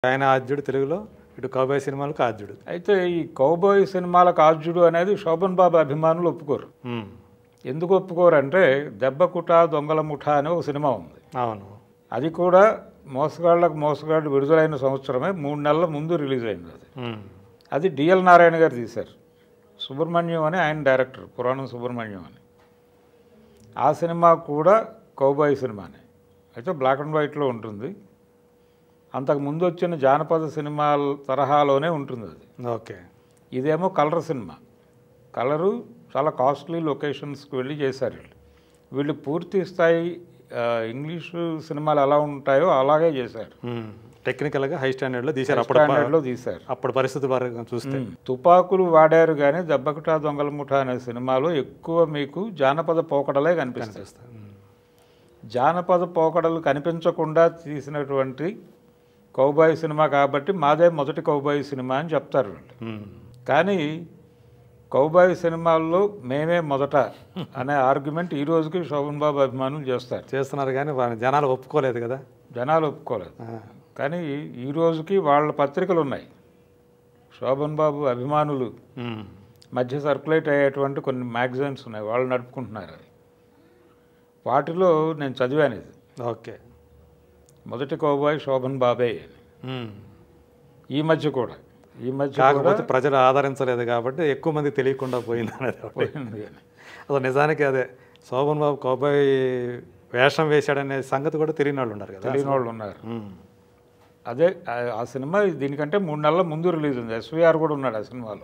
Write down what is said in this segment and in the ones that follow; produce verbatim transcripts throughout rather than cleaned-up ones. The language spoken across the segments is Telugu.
ఆయన ఆద్యుడు తెలుగులో, ఇటు కౌబాయ్ సినిమాలకు ఆద్యుడు. అయితే ఈ కౌబాయ్ సినిమాలకు ఆద్యుడు అనేది శోభన్ బాబు అభిమానులు ఒప్పుకోరు. ఎందుకు ఒప్పుకోరు అంటే దెబ్బకుట దొంగల ముఠ అనే ఒక సినిమా ఉంది. అవును, అది కూడా మోసగాళ్ళకు మోసగాళ్ళు విడుదలైన సంవత్సరమే మూడు నెలల ముందు రిలీజ్ అయింది. అది అది డిఎల్ నారాయణ గారు తీశారు. సుబ్రహ్మణ్యం అని ఆయన డైరెక్టర్, పురాణం సుబ్రహ్మణ్యం అని. ఆ సినిమా కూడా కౌబాయ్ సినిమానే, అయితే బ్లాక్ అండ్ వైట్లో ఉంటుంది. అంతకు ముందు వచ్చిన జానపద సినిమాల తరహాలోనే ఉంటుంది అది. ఓకే. ఇదేమో కలర్ సినిమా. కలరు చాలా కాస్ట్లీ లొకేషన్స్కి వెళ్ళి చేశారు వీళ్ళు. వీళ్ళు పూర్తి స్థాయి ఇంగ్లీషు సినిమాలు ఎలా ఉంటాయో అలాగే చేశారు. టెక్నికల్గా హై స్టాండర్డ్లో తీశారు. స్టాండర్డ్లో తీశారు. అప్పుడు పరిస్థితి పరంగా చూస్తే తుపాకులు వాడారు, కానీ దెబ్బకుట దొంగల ముఠ అనే సినిమాలో ఎక్కువ మీకు జానపద పోకడలే కనిపిస్తాయి. జానపద పోకడలు కనిపించకుండా తీసినటువంటి కౌబాయ్ సినిమా కాబట్టి మాదే మొదటి కౌబాయ్ సినిమా అని చెప్తారు వీళ్ళు. కానీ కౌబాయ్ సినిమాల్లో మేమే మొదట అనే ఆర్గ్యుమెంట్ ఈ రోజుకి శోభన్ బాబు అభిమానులు చేస్తారు చేస్తున్నారు కానీ జనాలు ఒప్పుకోలేదు కదా. జనాలు ఒప్పుకోలేదు. కానీ ఈ రోజుకి వాళ్ళ పత్రికలు ఉన్నాయి. శోభన్ బాబు అభిమానులు మధ్య సర్క్యులేట్ అయ్యేటువంటి కొన్ని మ్యాగజైన్స్ ఉన్నాయి, వాళ్ళు నడుపుకుంటున్నారు. అది వాటిలో నేను చదివాను ఇది. ఓకే. మొదటి కౌబాయ్ శోభన్ బాబే అని. ఈ మధ్య కూడా ఈ మధ్య కాకపోతే ప్రజలు ఆదరించలేదు కాబట్టి ఎక్కువ మంది తెలియకుండా పోయింది అనేది పోయింది. అసలు నిజానికి అదే శోభన్ బాబు కౌబాయ్ వేషం వేశాడనే సంగతి కూడా తెలియని వాళ్ళు ఉన్నారు కదా. తెలియని వాళ్ళు ఉన్నారు. అదే ఆ సినిమా దీనికంటే మూడు నెలల ముందు రిలీజ్ ఉంది. ఎస్వీఆర్ కూడా ఉన్నాడు ఆ సినిమాలో.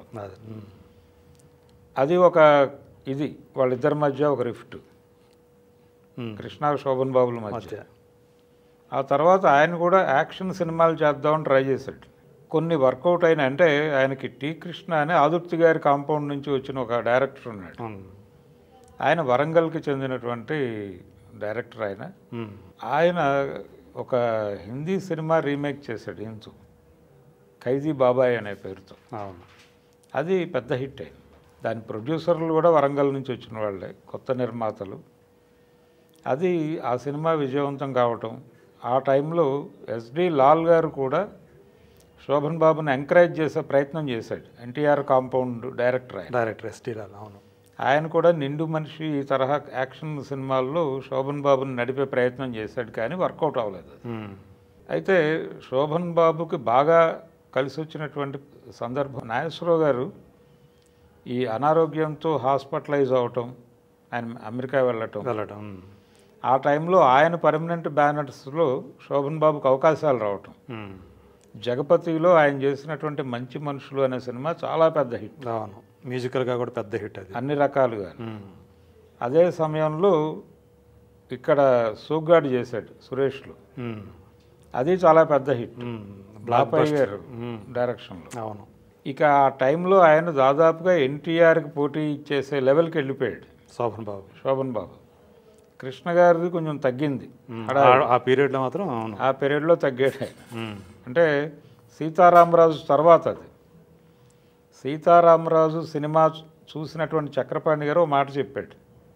అది ఒక ఇది వాళ్ళిద్దరి మధ్య ఒక రిఫ్ట్, కృష్ణ శోభన్ బాబుల మధ్య. ఆ తర్వాత ఆయన కూడా యాక్షన్ సినిమాలు చేద్దామని ట్రై చేశాడు. కొన్ని వర్కౌట్ అయినా, అంటే ఆయనకి టి కృష్ణ అని ఆదుర్తి గారి కాంపౌండ్ నుంచి వచ్చిన ఒక డైరెక్టర్ ఉన్నాడు. ఆయన వరంగల్కి చెందినటువంటి డైరెక్టర్. ఆయన ఆయన ఒక హిందీ సినిమా రీమేక్ చేశాడు హిందూ, ఖైదీ బాబాయ్ అనే పేరుతో. అది పెద్ద హిట్ అయింది. దాని ప్రొడ్యూసర్లు కూడా వరంగల్ నుంచి వచ్చిన వాళ్ళే, కొత్త నిర్మాతలు. అది ఆ సినిమా విజయవంతం కావటం, ఆ టైంలో ఎస్డి లాల్ గారు కూడా శోభన్ బాబుని ఎంకరేజ్ చేసే ప్రయత్నం చేశాడు. ఎన్టీఆర్ కాంపౌండ్ డైరెక్టర్ ఆయన. డైరెక్టర్ ఎస్డి లాల్. అవును. ఆయన కూడా నిండు మనిషి ఈ తరహా యాక్షన్ సినిమాల్లో శోభన్ బాబుని నడిపే ప్రయత్నం చేశాడు, కానీ వర్కౌట్ అవ్వలేదు. అయితే శోభన్ బాబుకి బాగా కలిసి వచ్చినటువంటి సందర్భం, నాగేశ్వరరావు గారు ఈ అనారోగ్యంతో హాస్పిటలైజ్ అవటం, ఆయన అమెరికా వెళ్ళటం వెళ్ళటం ఆ టైంలో ఆయన పర్మనెంట్ బ్యానర్స్లో శోభన్ బాబుకి అవకాశాలు రావటం. జగపతిలో ఆయన చేసినటువంటి మంచి మనుషులు అనే సినిమా చాలా పెద్ద హిట్. అవును, మ్యూజికల్గా కూడా పెద్ద హిట్ అది అన్ని రకాలుగా. అదే సమయంలో ఇక్కడ సూగ్గాడు చేశాడు సురేష్లో, అది చాలా పెద్ద హిట్ బాపయ్య గారు డైరెక్షన్లో. అవును. ఇక ఆ టైంలో ఆయన దాదాపుగా ఎన్టీఆర్కి పోటీ ఇచ్చేసే లెవెల్కి వెళ్ళిపోయాడు శోభన్ బాబు. శోభన్ బాబు కృష్ణ గారిది కొంచెం తగ్గింది ఆ పీరియడ్లో మాత్రం. ఆ పీరియడ్లో తగ్గాడు ఆయన. అంటే సీతారామరాజు తర్వాత, అది సీతారామరాజు సినిమా చూసినటువంటి చక్రపాణి గారు ఒక మాట చెప్పాడు,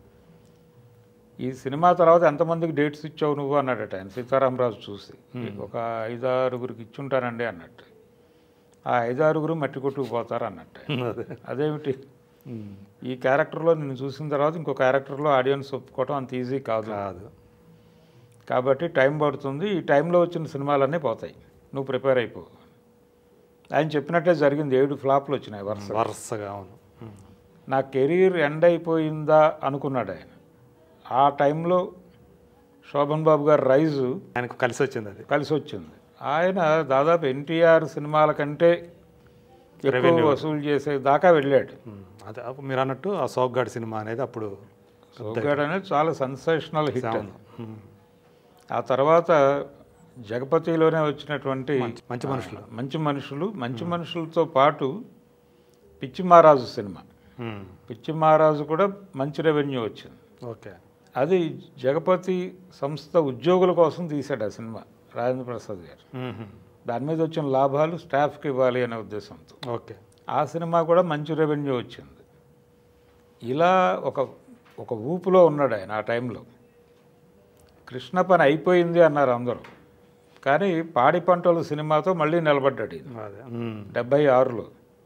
ఈ సినిమా తర్వాత ఎంతమందికి డేట్స్ ఇచ్చావు నువ్వు అన్నాడట ఆయన. సీతారామరాజు చూసి ఒక ఐదారుగురికి ఇచ్చుంటానండి అన్నట్టు. ఆ ఐదారుగురు మట్టి కొట్టుకుపోతారు అన్నట్టు. అదేమిటి, ఈ క్యారెక్టర్లో నిన్ను చూసిన తర్వాత ఇంకో క్యారెక్టర్లో ఆడియన్స్ ఒప్పుకోవటం అంత ఈజీ కాదు కాదు కాబట్టి టైం పడుతుంది. ఈ టైంలో వచ్చిన సినిమాలన్నీ పోతాయి, నువ్వు ప్రిపేర్ అయిపో. ఆయన చెప్పినట్టే జరిగింది. ఏడు ఫ్లాప్లు వచ్చినాయి వరుస వరుసగా. అవును. నా కెరీర్ ఎండ్ అయిపోయిందా అనుకున్నాడు ఆయన. ఆ టైంలో శోభన్ బాబు గారు రైజు ఆయనకు కలిసి వచ్చింది. అది కలిసి వచ్చింది. ఆయన దాదాపు ఎన్టీఆర్ సినిమాల కంటే ఎక్కువ వసూలు చేసే దాకా వెళ్ళాడు. అదే మీరు అన్నట్టు ఆ సోగ్గాడ్ సినిమా అనేది అప్పుడు, సోగ్గాడ్ అనేది చాలా సెన్సేషనల్ హిట్. ఆ తర్వాత జగపతిలోనే వచ్చినటువంటి మంచి మనుషులు మంచి మనుషులు మంచి మనుషులతో పాటు పిచ్చి మహారాజు సినిమా, పిచ్చి మహారాజు కూడా మంచి రెవెన్యూ వచ్చింది. ఓకే. అది జగపతి సంస్థ ఉద్యోగుల కోసం తీశాడు ఆ సినిమా రాజేంద్ర ప్రసాద్ గారు. దాని మీద వచ్చిన లాభాలు స్టాఫ్కి ఇవ్వాలి అనే ఉద్దేశంతో. ఓకే. ఆ సినిమా కూడా మంచి రెవెన్యూ వచ్చింది. ఇలా ఒక ఒక ఊపులో ఉన్నాడు ఆయన ఆ టైంలో. కృష్ణ పని అయిపోయింది అన్నారు అందరూ. కానీ పాడి పంటలు సినిమాతో మళ్ళీ నిలబడ్డాడు ఈయన. అదే ఉమ్. డెబ్భై ఆరులో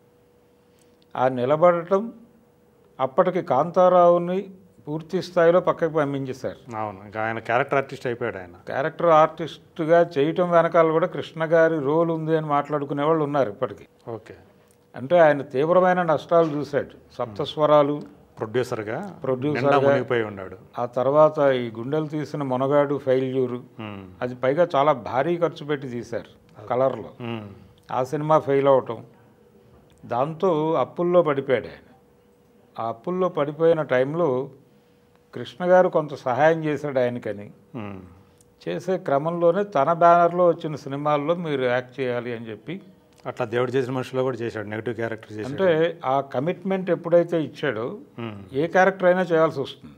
ఆ నిలబడటం అప్పటికి కాంతారావుని పూర్తి స్థాయిలో పక్కకు పంపించేశారు. అవును, ఇంకా ఆయన క్యారెక్టర్ ఆర్టిస్ట్ అయిపోయాడు ఆయన. క్యారెక్టర్ ఆర్టిస్ట్గా చేయటం వెనకాల కూడా కృష్ణ గారి రోల్ ఉంది అని మాట్లాడుకునే వాళ్ళు ఉన్నారు ఇప్పటికీ. ఓకే, అంటే ఆయన తీవ్రమైన నష్టాలు చూశాడు. సప్తస్వరాలు ప్రొడ్యూసర్గా ప్రొడ్యూసర్ నిండా మునిగిపోయి ఉన్నాడు. ఆ తర్వాత ఈ గుండెలు తీసిన మొనగాడు ఫెయిల్యూరు, ఉమ్. అది పైగా చాలా భారీ ఖర్చు పెట్టి తీశారు కలర్లో. ఉమ్. ఆ సినిమా ఫెయిల్ అవటం, దాంతో అప్పుల్లో పడిపోయాడు ఆయన. ఆ అప్పుల్లో పడిపోయిన టైంలో కృష్ణ గారు కొంత సహాయం చేశాడు ఆయనకని. ఉమ్. చేసే క్రమంలోనే తన బ్యానర్లో వచ్చిన సినిమాల్లో మీరు యాక్ట్ చేయాలి అని చెప్పి, అట్లా దేవుడు చేసిన మనుషులో కూడా చేశాడు, నెగిటివ్ క్యారెక్టర్ చేశాడు. అంటే ఆ కమిట్మెంట్ ఎప్పుడైతే ఇచ్చాడో ఉమ్. ఏ క్యారెక్టర్ అయినా చేయాల్సి వస్తుంది.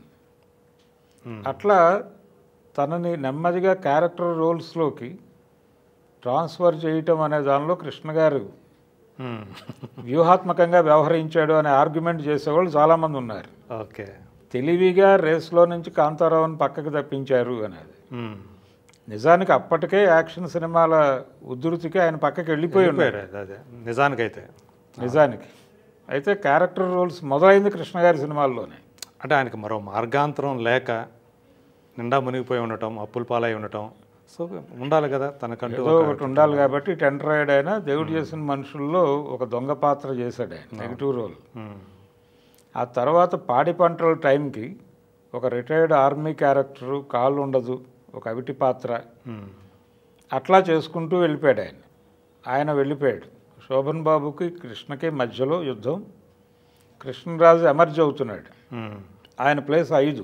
ఉమ్. అట్లా తనని నెమ్మదిగా క్యారెక్టర్ రోల్స్లోకి ట్రాన్స్ఫర్ చేయటం అనే దానిలో కృష్ణ గారు ఉమ్. వ్యూహాత్మకంగా వ్యవహరించాడు అనే ఆర్గ్యుమెంట్ చేసేవాళ్ళు చాలామంది ఉన్నారు. ఓకే. తెలివిగా రేస్లో నుంచి కాంతారావుని పక్కకు తప్పించారు అనేది. ఉమ్. నిజానికి అప్పటికే యాక్షన్ సినిమాల ఉధృతికి ఆయన పక్కకి వెళ్ళిపోయి ఉన్నారు వెళ్ళిపోయారు, అదే నిజానికైతే. నిజానికి. అయితే క్యారెక్టర్ రోల్స్ మొదలైంది కృష్ణ గారి సినిమాల్లోనే. అంటే ఆయనకి మరో మార్గాంతరం లేక నిండా మునిగిపోయి ఉండటం, అప్పుల పాలై ఉండటం, సో ఉండాలి కదా తనకంటూ ఏదో ఒక- ఒకటి ఉండాలి కాబట్టి టెండర్ అయ్యాడు ఆయన. దేవుడు చేసిన మనుషుల్లో ఒక దొంగ పాత్ర చేశాడు ఆయన, నెగిటివ్ రోల్. ఉమ్. ఆ తర్వాత పాడి పంటల టైంకి ఒక రిటైర్డ్ ఆర్మీ క్యారెక్టరు, కాళ్ళు ఉండదు, ఒక అవిటి పాత్ర, ఉమ్. అట్లా చేసుకుంటూ వెళ్ళిపోయాడు ఆయన. ఆయన వెళ్ళిపోయాడు. శోభన్ బాబుకి కృష్ణకి మధ్యలో యుద్ధం. కృష్ణరాజు ఎమర్జ్ అవుతున్నాడు. ఉమ్. ఆయన ప్లేస్ ఐదు,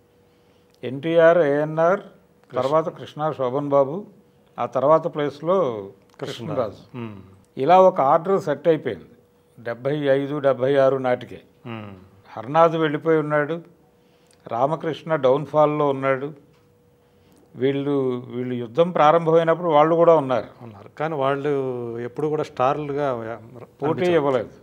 ఎన్టీఆర్, ఏఎన్ఆర్, తర్వాత కృష్ణ, శోభన్ బాబు, ఆ తర్వాత ప్లేస్లో కృష్ణరాజు. ఉమ్. ఇలా ఒక ఆర్డర్ సెట్ అయిపోయింది డెబ్భై ఐదు డెబ్భై ఆరు నాటికే. ఉమ్. హర్నాథ్ వెళ్ళిపోయి ఉన్నాడు, రామకృష్ణ డౌన్ఫాల్లో ఉన్నాడు. వీళ్ళు వీళ్ళు యుద్ధం ప్రారంభమైనప్పుడు వాళ్ళు కూడా ఉన్నారు, ఉన్నారు. కానీ వాళ్ళు ఎప్పుడు కూడా స్టార్లుగా పోటీ ఇవ్వలేదు.